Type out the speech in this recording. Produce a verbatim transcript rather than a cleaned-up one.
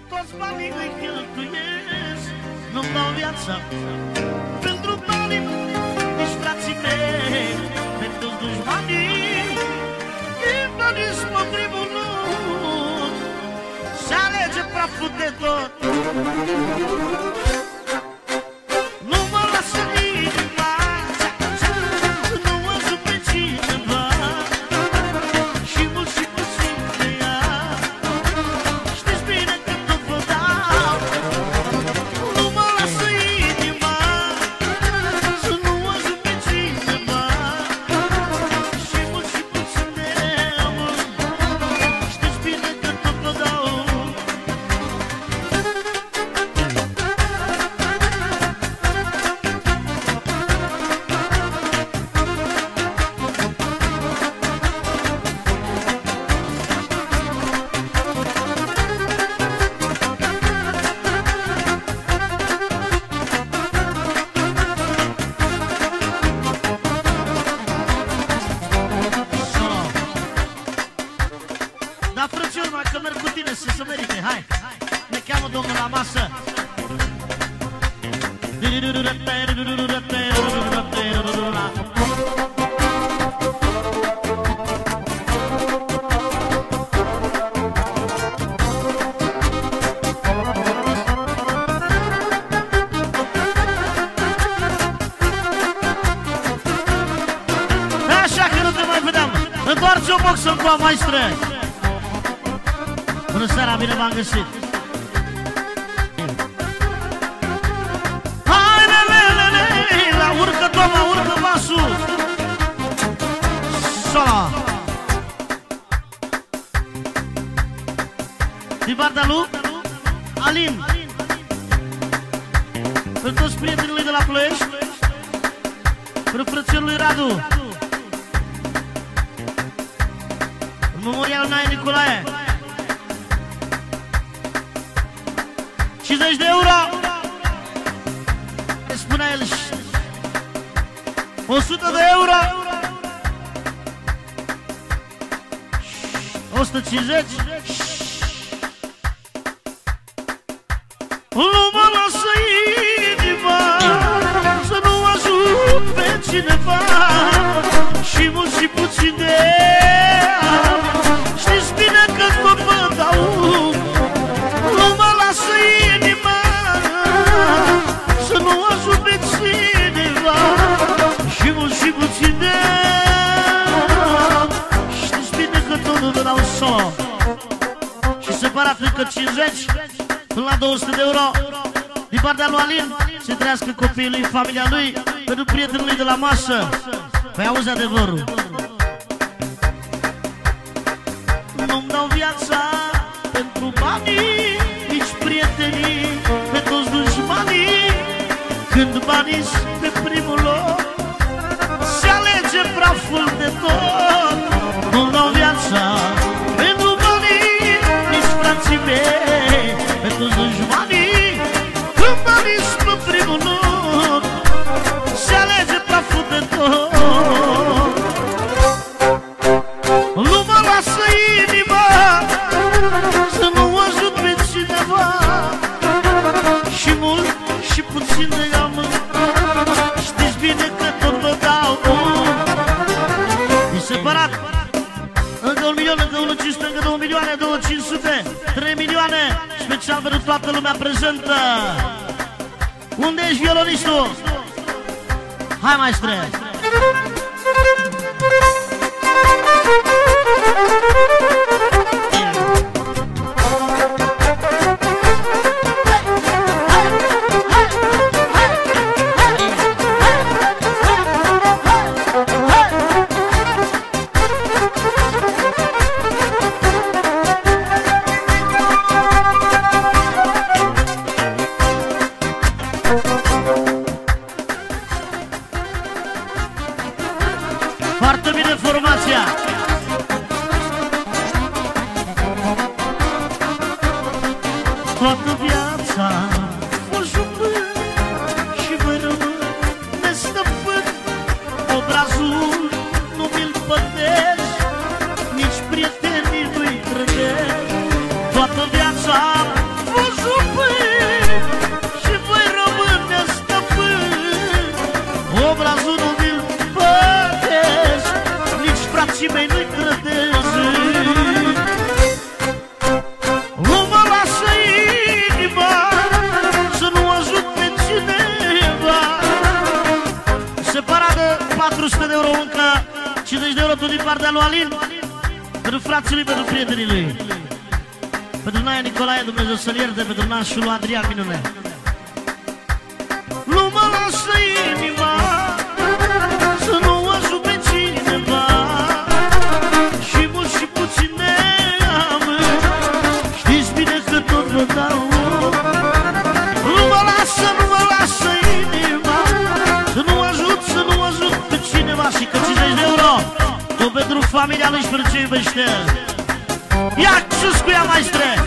toți banii îi cheltuiesc, nu-mi dau viața pentru banii, nici frații mei, pentru dușmanii, banii-s pe primul loc, se alege praful de tot. Nu mă lasă inima, nu mă zup pe cineva, și mult și puțin de ea, știți bine că tot vă dau. Nu mă lasă inima, să nu mă zup pe cineva, și mult și puțin de ea, știți bine că tot vă dau. Da, frățior, mai că merg cu tine să se merite, hai! Ne cheamă domnul la masă! Așa că nu te mai vedeam! Întoarce o boxă cu a maestră! Bună seara, bine v-am găsit! Hai, lelelele, la urcă, doamna, urcă vasul! Sola! Din partea lui Alin, pentru toți prietenii lui de la Ploiești, pentru frățiorul lui Radu, în memorial Nae Nicolae, cincizeci de euro. Spunea el, o sută de euro, o sută cincizeci. Nu mă lasă inima să nu ajut pe cineva, și mult și puțin de ea, știți bine că tot vă dau. Nu mă lasă inima să nu ajut pe cineva, și mult și puțin de ea, știți bine că tot vă dau solo. Și separat încă cincizeci până la două sute de euro din partea lui Alin, să trăiască copiii lui, familia lui, pentru prietenul lui de la masă. Păi auzi adevărul. Nu-mi dau viața pentru banii, nici prietenii, pe toți dușmanii, când banii pe primul loc, se alege praful de tot. Nu-mi dau viața pentru banii, nici frații mei, pe toți dușmanii, când banii pe primul loc, se alege praful de tot. Nu mă lasă inima să nu ajut pe cineva, și mult și puțin de ea, mă, știți bine că tot vă dau. E separat. Încă un milion, încă unul cinci sute, încă două milioane, două cinci sute, trei milioane, special pentru toată lumea prezentă. Unde ești violonistul? Hai, maestre! Foarte bine formația! Toată viața mă jucăm și mă rămân nestăpân. Obrazul nu mi-l pătesc, nici prietenii nu-i trădesc. Toată viața fost jupân și voi rămâne stăpân. Obrazul nu mi-l pătesc, nici frații mei nu-i trădesc. Nu mă lasă inima să nu ajut pe cineva. Separat de patru sute de euro încă cincizeci de euro tot din partea lui Alin, pentru frații lui, pentru prietenii lui, pentru Naia Nicolae, Dumnezeu să-l ierte, pentru nașul lui Adrian Minune. Nu mă lasă inima să nu ajut pe cineva, și mult și puține am, știți bine că tot vă dau. Nu mă lasă, nu mă lasă inima să nu ajut, să nu ajut pe cineva. Și că cincizeci de euro tot pentru familia lui și pentru ce iubește. Ia sus cu ea, maestre!